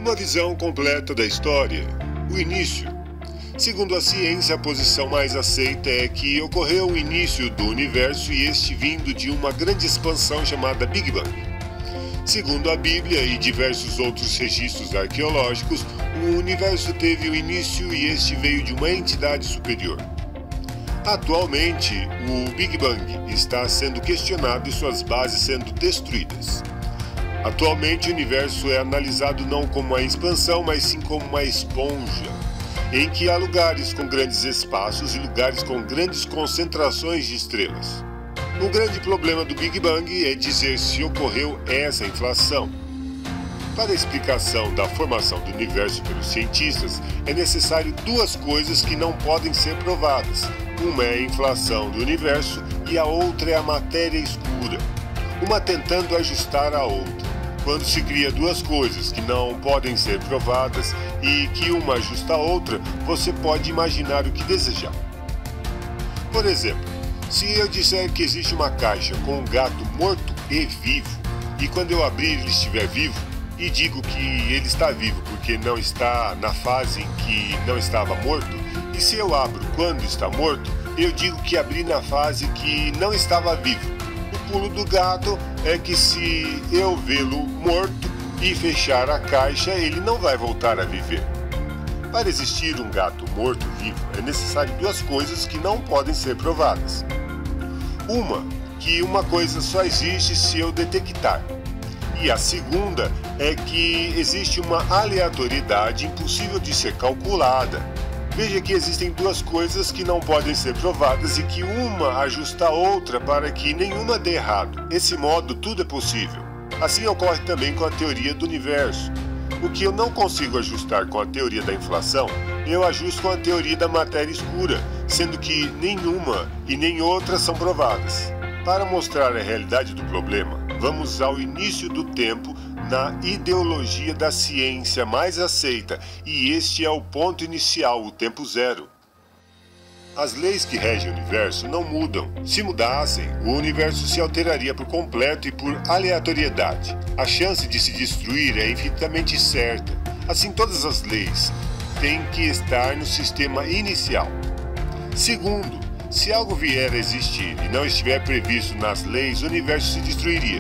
Uma visão completa da história. O início. Segundo a ciência, a posição mais aceita é que ocorreu o início do universo e este vindo de uma grande expansão chamada Big Bang. Segundo a Bíblia e diversos outros registros arqueológicos, o universo teve o início e este veio de uma entidade superior. Atualmente, o Big Bang está sendo questionado e suas bases sendo destruídas. Atualmente, o universo é analisado não como uma expansão, mas sim como uma esponja, em que há lugares com grandes espaços e lugares com grandes concentrações de estrelas. O grande problema do Big Bang é dizer se ocorreu essa inflação. Para a explicação da formação do universo pelos cientistas, é necessário duas coisas que não podem ser provadas. Uma é a inflação do universo e a outra é a matéria escura, uma tentando ajustar a outra. Quando se cria duas coisas que não podem ser provadas e que uma ajusta a outra, você pode imaginar o que desejar. Por exemplo, se eu disser que existe uma caixa com um gato morto e vivo, e quando eu abrir ele estiver vivo, e digo que ele está vivo porque não está na fase em que não estava morto, e se eu abro quando está morto, eu digo que abri na fase que não estava vivo. O pulo do gato é que se eu vê-lo morto e fechar a caixa, ele não vai voltar a viver. Para existir um gato morto-vivo, é necessário duas coisas que não podem ser provadas. Uma, que uma coisa só existe se eu detectar. E a segunda é que existe uma aleatoriedade impossível de ser calculada. Veja que existem duas coisas que não podem ser provadas e que uma ajusta a outra para que nenhuma dê errado. Desse modo, tudo é possível. Assim ocorre também com a teoria do universo. O que eu não consigo ajustar com a teoria da inflação, eu ajusto com a teoria da matéria escura, sendo que nenhuma e nem outra são provadas. Para mostrar a realidade do problema, vamos ao início do tempo na ideologia da ciência mais aceita, e este é o ponto inicial, o tempo zero. As leis que regem o universo não mudam. Se mudassem, o universo se alteraria por completo e por aleatoriedade. A chance de se destruir é infinitamente certa. Assim, todas as leis têm que estar no sistema inicial. Segundo, se algo vier a existir e não estiver previsto nas leis, o universo se destruiria.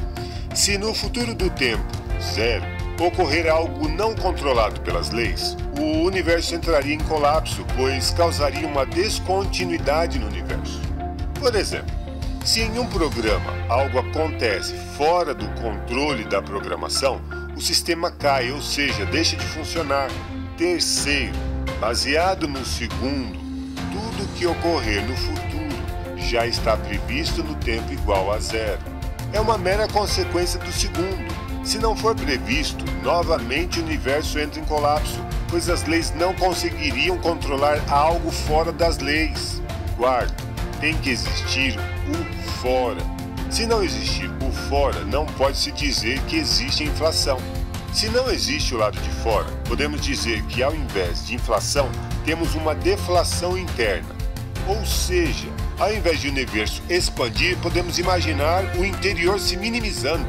Se no futuro do tempo, zero, ocorrer algo não controlado pelas leis, o universo entraria em colapso, pois causaria uma descontinuidade no universo. Por exemplo, se em um programa algo acontece fora do controle da programação, o sistema cai, ou seja, deixa de funcionar. Terceiro, baseado no segundo, tudo que ocorrer no futuro já está previsto no tempo igual a zero. É uma mera consequência do segundo. Se não for previsto, novamente o universo entra em colapso, pois as leis não conseguiriam controlar algo fora das leis. Quarto, tem que existir o fora. Se não existir o fora, não pode-se dizer que existe inflação. Se não existe o lado de fora, podemos dizer que ao invés de inflação, temos uma deflação interna. Ou seja, ao invés de o universo expandir, podemos imaginar o interior se minimizando.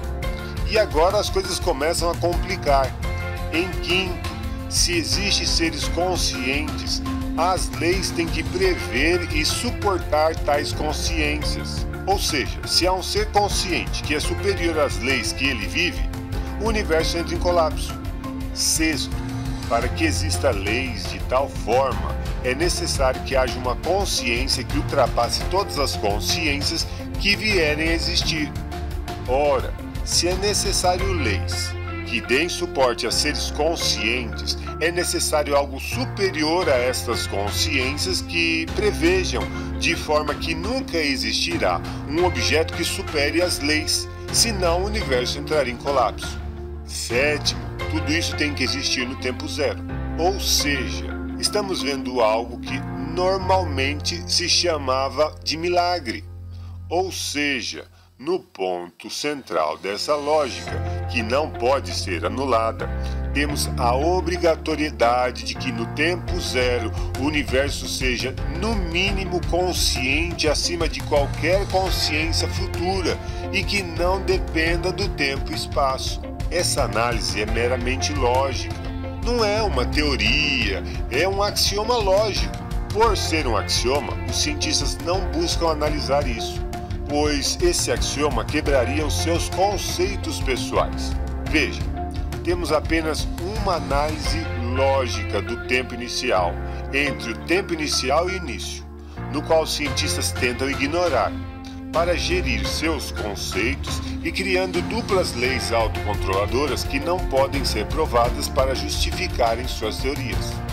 E agora as coisas começam a complicar. Em quinto, se existem seres conscientes, as leis têm que prever e suportar tais consciências. Ou seja, se há um ser consciente que é superior às leis que ele vive, o universo entra em colapso. Sexto, para que exista leis de tal forma, é necessário que haja uma consciência que ultrapasse todas as consciências que vierem a existir. Ora, se é necessário leis que deem suporte a seres conscientes, é necessário algo superior a estas consciências que prevejam, de forma que nunca existirá um objeto que supere as leis, senão o universo entraria em colapso. Sétimo, tudo isso tem que existir no tempo zero. Ou seja, estamos vendo algo que normalmente se chamava de milagre. Ou seja, no ponto central dessa lógica, que não pode ser anulada, temos a obrigatoriedade de que no tempo zero o universo seja no mínimo consciente acima de qualquer consciência futura e que não dependa do tempo e espaço. Essa análise é meramente lógica. Não é uma teoria, é um axioma lógico. Por ser um axioma, os cientistas não buscam analisar isso, pois esse axioma quebraria os seus conceitos pessoais. Veja, temos apenas uma análise lógica do tempo inicial, entre o tempo inicial e início, no qual os cientistas tentam ignorar, para gerir seus conceitos e criando duplas leis autocontroladoras que não podem ser provadas para justificarem suas teorias.